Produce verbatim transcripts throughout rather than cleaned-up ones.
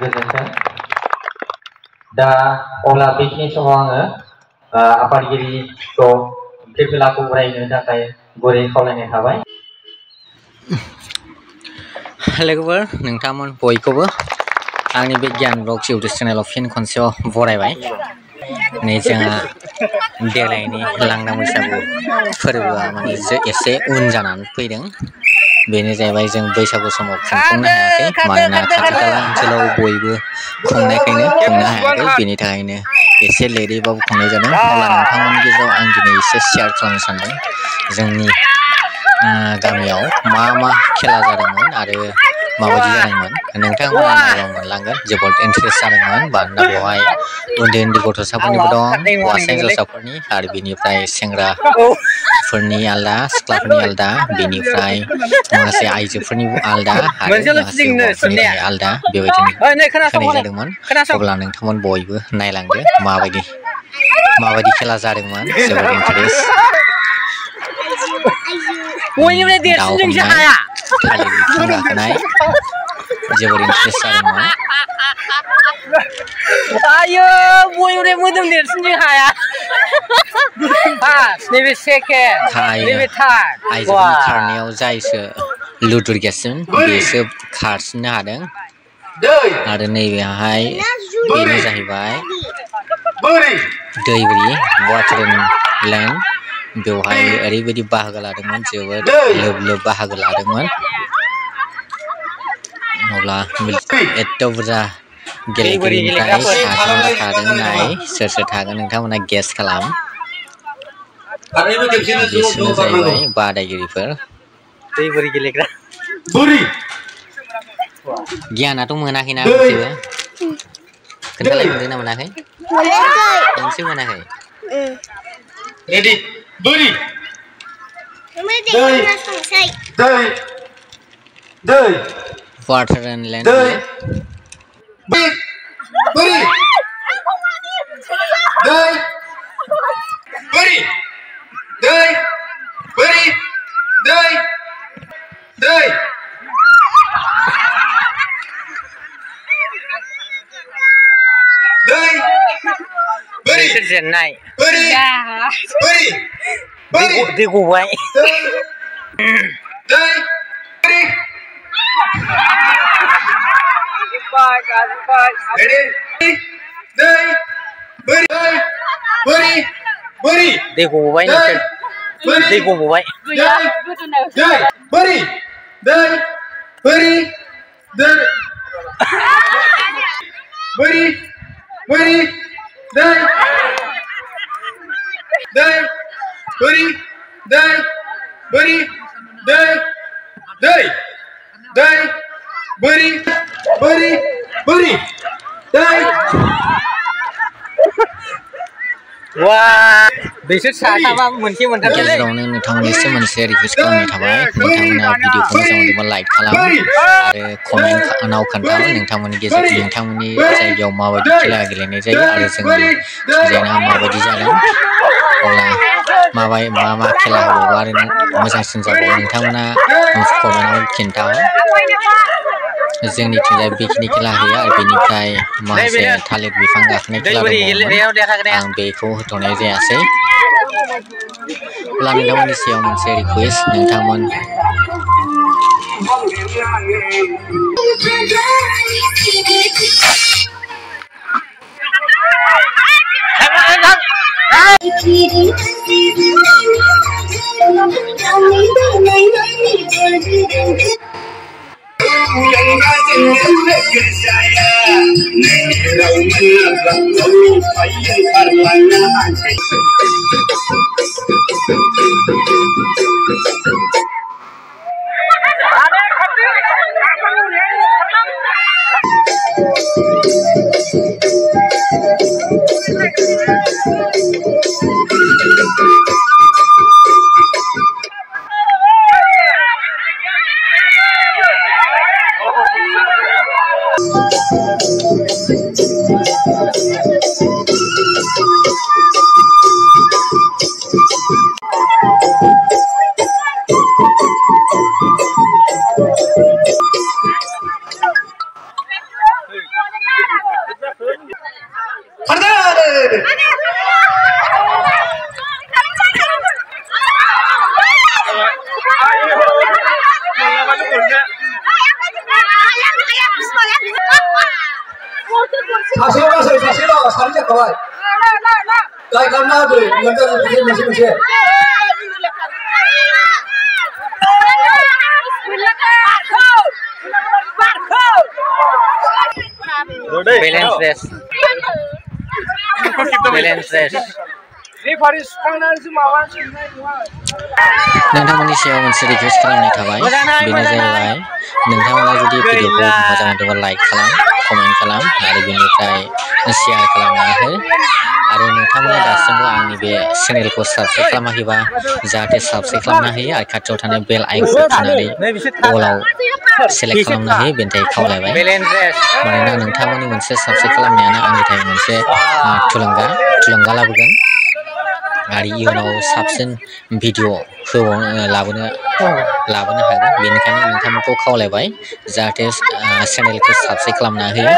गोजोन्थों दा अब्ला बेखिनि समाव आङो आफादगिरिखौ फिरफिलाखौ बरायनो थाखाय गुरै खावलायनाय थाबाय लोगोफोर नोंथांमोन बयखौबो आंनि बे गियान ब्लग्स इउटुब चेनेलाव फिन खनसेयाव बरायबाय नै जोंहा देग्लायनि लांदां बैसागु फोरबोआ माने एसे उन जानानै फैदों बेनो जाहैबाय जों बैसागु समाव खुंफुंनो हायाखै मानोना खाथि खाला ओनसोलाव बयबो खुंनायखायनो खुंनो हायाखै बेनि थाखायनो एसे लेटैबाबो खुंनाय जादों अब्ला नोंथांमोननि गेजेराव आं दिनै एसे शेयार खालामनो सानदों जोंनि गामियाव मा मा खेला जादोंमोन आरो माबायदि जादोंमोन नोंथांमोना नायबा मोनलांगोन जोबोद इन्टारेस्ट जादोंमोन मानोना बेवहाय उन्दै उन्दै गथ'साफोरनिबो दं हौवासा हिन्जावसाफोरनि आरो बेनिफ्राय सेंग्राफोरनि आलदा सिख्लाफोरनि आलदा बेनिफ्राय माखासे आइजोफोरनि आलदा आरो माखासे हौवाफोरनि आलदा बेबायदिनो होनाय जादोंमोन अब्ला नोंथांमोन बयबो नायलांदो माबायदि माबायदि खेला जादोंमोन जोबोद इन्टारेस्ट दाउ हमनाय थालिर बिफां गाखोनाय जोबोद इन्टारेस्ट जादोंमोन आयो बयनिफ्राय मोदोम देरसिनजों हाया नैबे सेकेन्ड नैबे थार्ड आइजोफोरनि खारनायाव जायसो लुदुर गेसजों बेसो खारसिननो हादों आरो नैबेहाय बेनो जाहैबाय दैब्रि वाटारलेण्ड बेवहाय ओरैबायदि बाहागो लादोंमोन जोबोद लोब लोब बाहागो लादोंमोन अब्ला एथ' बुरजा गेलेगिरिनिफ्राय सासेल' थादों नाय सोर सोर थागोन नोंथांमोना गेस खालाम बिसोरनो जाहैबाय बादायगिरिफोर दैबोरि गेलेग्रा गियानाथ' मोनाखैना मोनसेबो खोन्थालाय मोनदों ना मोनाखै मोनसे मोनाखै रेडि बोरि दै दै दै वाटारलेण्ड दै बोरि बोरि दै बोरि दै बोरि दै दै दै बोरि जेननाय बोरि बोरि बोरि दै गबाय दै बोरि रेडि दै बोरि बोरि बोरि दै गबाय नोंसोर दै गबाय दै बोरि दै बोरि दै बोरि बोरि दै दै बोरि दै बोरि दै दै दै बोरि बोरि बोरि दै वा बिसोर साथामा मोनसे मोनथाम गेजेरावनो नोंथांमोननिसिम मोनसे रिकुवेस्ट खालामनाय थाबाय नोंथांमोना भिडिअखौ मोजां मोनोबा लाइक खालाम आरो कमेन्टआव खोन्था नोंथांमोननि गेजेर नोंथांमोननि जायगायाव माबायदि खेला गेलेनाय जायो आरो जोंनि जायगाया माबायदि जादों अब्ला माबाय मा मा खेला होबावो आरो मोजांसिन जाबावो नोंथांमोना कमेन्टआव खिन्था जोंनिथिंजाय बेखिनि खेला होयो आरो बेनिफ्राय माखासे थालिर बिफां गाखोनाय खेला दंबावोमोन आं बेखौ होथ'नाय जायासै अब्ला नोंथांमोननि सायाव मोनसे रिकुवेस्ट नोंथांमोन सासे गासै सासेल' सानै जाखाबाय गाय खालामना होदो मोनसे मोनसे मोनसे Balance race. Balance race. नोंथांमोननि सायाव मोनसे रिक्वेस्ट खालामनाय थाबाय बेनो जाहैबाय नोंथांमोना जुदि भिडिअखौ मोजां मोनदोंबा लाइक खालाम कमेन्ट खालाम आरो बेनिफ्राय शेयार खालामना हो आरो नोंथांमोना दासिमबो आंनि बे चेनेलखौ साबस्क्राइब खालामाखैबा जाहाथे साबस्क्राइब खालामना होयो आरो खाथियाव थानाय बेल आइकनखौ थुनानै अलाव सेलेक्ट खालामना होयो बेनि थाखाय खावलायबाय मानोना नोंथांमोननि मोनसे साबस्क्राइब खालामनायानो आंनि थाखाय मोनसे थुलुंगा थुलुंगा लाबोगोन आरो इयुनाव साबसिन भिडिअ होबावनो लाबोनो लाबोनो हागोन बेनिखायनो नोंथांमोनखौ खावलायबाय जाहाथे चेनेलखौ साबस्क्राइब खालामना होयो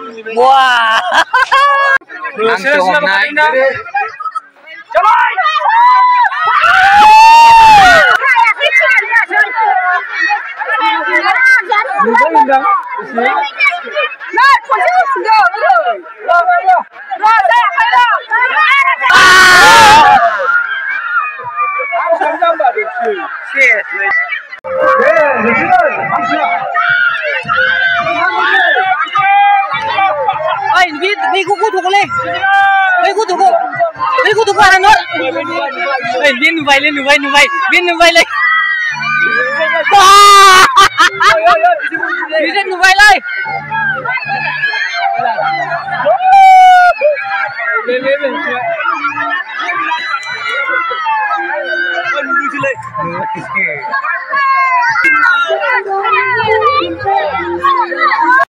Ôi, đi đi cũng cút lên. Đi cút cút. Đi cút cút qua nó. Ê, lên vậy lên vậy vậy. Lên vậy lên. Đi lên vậy lên. Lên lên lên. Ôi, đi lên.